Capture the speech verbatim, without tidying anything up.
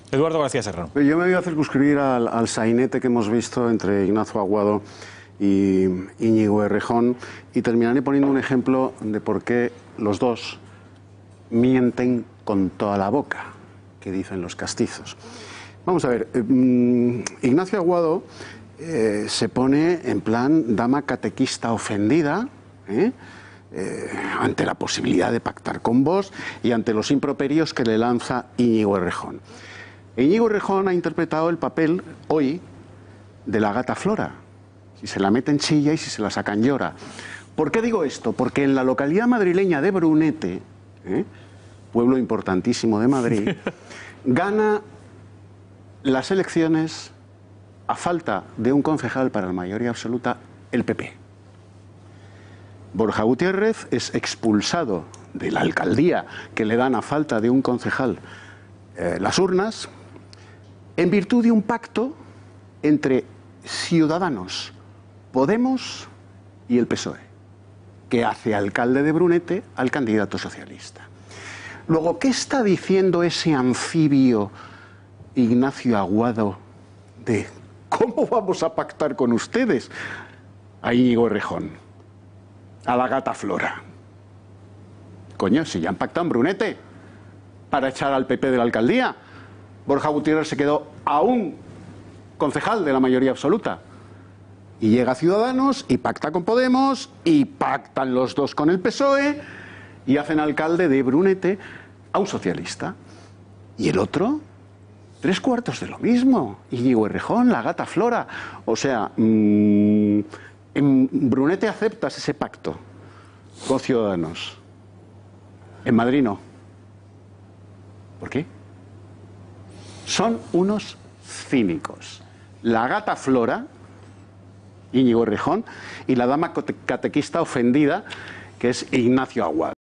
Eduardo García Serrano. Yo me voy a circunscribir al, al sainete que hemos visto entre Ignacio Aguado y Íñigo Errejón y terminaré poniendo un ejemplo de por qué los dos mienten con toda la boca, que dicen los castizos. Vamos a ver, eh, Ignacio Aguado eh, se pone en plan dama catequista ofendida, ¿eh? Eh, ante la posibilidad de pactar con vos y ante los improperios que le lanza Íñigo Errejón. Íñigo Errejón ha interpretado el papel hoy de la gata Flora. Si se la meten chilla y si se la sacan llora. ¿Por qué digo esto? Porque en la localidad madrileña de Brunete, ¿eh? pueblo importantísimo de Madrid, gana las elecciones a falta de un concejal para la mayoría absoluta, el P P. Borja Gutiérrez es expulsado de la alcaldía que le dan a falta de un concejal eh, las urnas, en virtud de un pacto entre Ciudadanos, Podemos y el P S O E, que hace alcalde de Brunete al candidato socialista. Luego, ¿qué está diciendo ese anfibio Ignacio Aguado de cómo vamos a pactar con ustedes a Íñigo Errejón, a la gata Flora? Coño, si ya han pactado en Brunete para echar al P P de la alcaldía, Borja Gutiérrez se quedó a un concejal de la mayoría absoluta. Y llega Ciudadanos y pacta con Podemos y pactan los dos con el P S O E y hacen alcalde de Brunete a un socialista. Y el otro, tres cuartos de lo mismo. Íñigo Errejón, la gata Flora. O sea, mmm, en Brunete aceptas ese pacto con Ciudadanos. En Madrid no. ¿Por qué? Son unos cínicos. La gata Flora, Íñigo Errejón, y la dama catequista ofendida, que es Ignacio Aguado.